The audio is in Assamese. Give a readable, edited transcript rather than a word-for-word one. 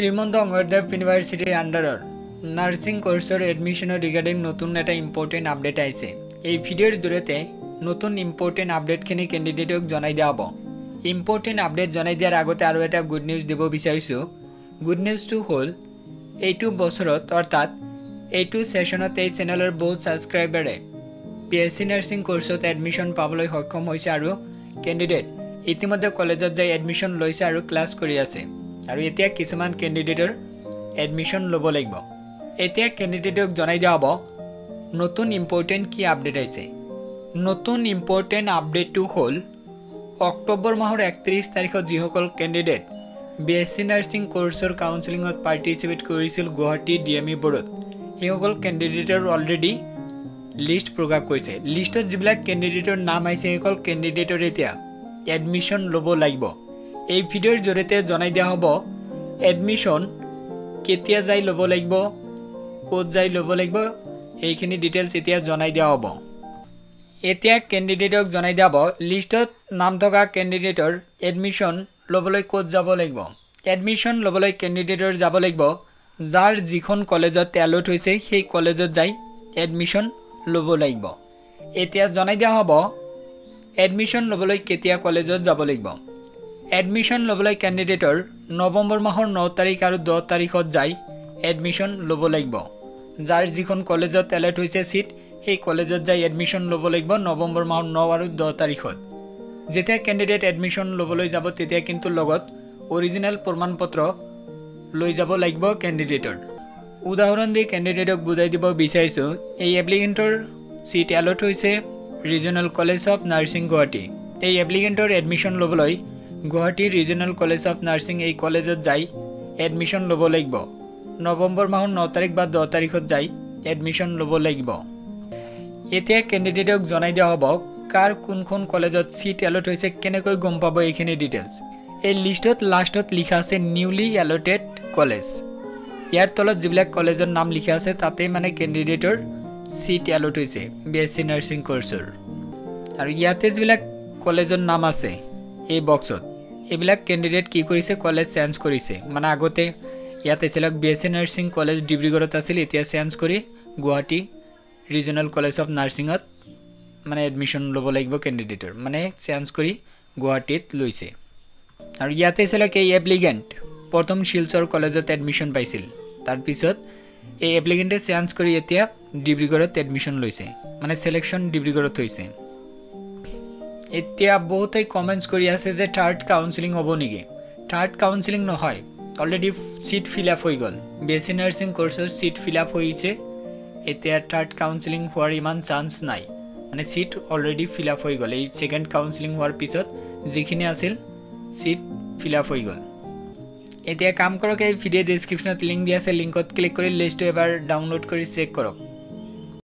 শ্ৰীমন্ত শংকৰদেৱ ইউনিভাৰ্চিটিৰ আণ্ডাৰৰ নাৰ্ছিং কোৰ্ছৰ এডমিশ্যনৰ ৰিগাৰ্ডিং নতুন এটা ইম্পৰ্টেণ্ট আপডেট আহিছে। এই ভিডিঅ'ৰ জৰিয়তে নতুন ইম্পৰ্টেণ্ট আপডেটখিনি কেণ্ডিডেটক জনাই দিয়া হ'ব। ইম্পৰ্টেণ্ট আপডেট জনাই দিয়াৰ আগতে আৰু এটা গুড নিউজ দিব বিচাৰিছোঁ। গুড নিউজটো হ'ল এইটো বছৰত অৰ্থাৎ এইটো ছেশ্যনত এই চেনেলৰ বহুত ছাবস্ক্ৰাইবাৰে PSc নাৰ্ছিং কোৰ্ছত এডমিশ্যন পাবলৈ সক্ষম হৈছে আৰু কেণ্ডিডেট ইতিমধ্যে কলেজত যাই এডমিশ্যন লৈছে আৰু ক্লাছ কৰি আছে। আৰু এতিয়া কিছুমান কেণ্ডিডেটৰ এডমিশ্যন ল'ব লাগিব। এতিয়া কেণ্ডিডেটক জনাই দিয়া হ'ব নতুন ইম্পৰ্টেণ্ট কি আপডেট আহিছে। নতুন ইম্পৰ্টেণ্ট আপডেটটো হ'ল অক্টোবৰ মাহৰ 31 তাৰিখত যিসকল কেণ্ডিডেট BSc নাৰ্ছিং কোৰ্ছৰ কাউন্সেলিঙত পাৰ্টিচিপেট কৰিছিল গুৱাহাটী DME বোৰ্ডত, সেইসকল কেণ্ডিডেটৰ অলৰেডি লিষ্ট প্ৰকাশ কৰিছে। লিষ্টত যিবিলাক কেণ্ডিডেটৰ নাম আহিছে সেইসকল কেণ্ডিডেটৰ এতিয়া এডমিশ্যন ল'ব লাগিব। এই ভিডিঅ'ৰ জৰিয়তে জনাই দিয়া হ'ব এডমিশ্যন কেতিয়া যাই ল'ব লাগিব, ক'ত যাই ল'ব লাগিব, সেইখিনি ডিটেইলছ এতিয়া জনাই দিয়া হ'ব। এতিয়া কেণ্ডিডেটক জনাই দিয়া হ'ব লিষ্টত নাম থকা কেণ্ডিডেটৰ এডমিশ্যন ল'বলৈ ক'ত যাব লাগিব। এডমিশ্যন ল'বলৈ কেণ্ডিডেটৰ যাব লাগিব যাৰ যিখন কলেজত এলট হৈছে সেই কলেজত যাই এডমিশ্যন ল'ব লাগিব। এতিয়া জনাই দিয়া হ'ব এডমিশ্যন ল'বলৈ কেতিয়া কলেজত যাব লাগিব। এডমিশ্যন ল'বলৈ কেণ্ডিডেটৰ নৱেম্বৰ মাহৰ 9 তাৰিখ আৰু 10 তাৰিখত যাই এডমিশ্যন ল'ব লাগিব। যাৰ যিখন কলেজত এলট হৈছে চিট সেই কলেজত যাই এডমিশ্যন ল'ব লাগিব নৱেম্বৰ মাহৰ 9 আৰু 10 তাৰিখত। যেতিয়া কেণ্ডিডেট এডমিশ্যন ল'বলৈ যাব তেতিয়া কিন্তু লগত অৰিজিনেল প্ৰমাণ পত্ৰ লৈ যাব লাগিব কেণ্ডিডেটৰ। উদাহৰণ দি কেণ্ডিডেটক বুজাই দিব বিচাৰিছোঁ এই এপ্লিকেণ্টৰ চিট এলট হৈছে regional college of nursing Guwahati. এই এপ্লিকেণ্টৰ এডমিশ্যন ল'বলৈ Guwahati regional college of nursing এই কলেজত যাই এডমিশ্যন ল'ব লাগিব। নৱেম্বৰ মাহৰ 9 তাৰিখ বা 10 তাৰিখত যাই এডমিশ্যন ল'ব লাগিব। এতিয়া কেণ্ডিডেটক জনাই দিয়া হ'ব কাৰ কোনখন কলেজত চিট এলট হৈছে, কেনেকৈ গম পাব এইখিনি ডিটেইলছ। এই লিষ্টত লাষ্টত লিখা আছে নিউলি এলটেড কলেজ। ইয়াৰ তলত যিবিলাক কলেজৰ নাম লিখা আছে তাতেই মানে কেণ্ডিডেটৰ চিট এলট হৈছে BSc নাৰ্ছিং কোৰ্ছৰ। আৰু ইয়াতে যিবিলাক কলেজৰ নাম আছে এই বক্সত এইবিলাক কেণ্ডিডেট কি কৰিছে কলেজ চেঞ্জ কৰিছে। মানে আগতে ইয়াতে আছিল BSc নাৰ্ছিং কলেজ ডিব্ৰুগড়ত আছিল, এতিয়া চেঞ্জ কৰি গুৱাহাটী ৰিজনেল কলেজ অফ নাৰ্ছিঙত মানে এডমিশ্যন ল'ব লাগিব কেণ্ডিডেটৰ, মানে চেঞ্জ কৰি গুৱাহাটীত লৈছে। আৰু ইয়াতে আছিল এই এপ্লিকেণ্ট প্ৰথম শিলচৰ কলেজত এডমিশ্যন পাইছিল, তাৰপিছত এই এপ্লিকেণ্টে চেঞ্জ কৰি এতিয়া ডিব্ৰুগড়ত এডমিশ্যন লৈছে, মানে চিলেকশ্যন ডিব্ৰুগড়ত হৈছে। এতিয়া বহুতেই কমেণ্টছ কৰি আছে যে থাৰ্ড কাউন্সেলিং হ'ব নেকি। থাৰ্ড কাউন্সেলিং নহয়, অলৰেডি চিট ফিল আপ হৈ গ'ল। BSc নাৰ্ছিং কোৰ্ছৰ চিট ফিল আপ হৈছে, এতিয়া থাৰ্ড কাউন্সেলিং হোৱাৰ ইমান চান্স নাই, মানে চিট অলৰেডি ফিল আপ হৈ গ'ল। এই ছেকেণ্ড কাউন্সেলিং হোৱাৰ পিছত যিখিনি আছিল চিট ফিল আপ হৈ গ'ল। এতিয়া কাম কৰক, এই ভিডিঅ' ডেছক্ৰিপশ্যনত লিংক দিয়া আছে, লিংকত ক্লিক কৰি লিষ্টটো এবাৰ ডাউনলোড কৰি চেক কৰক।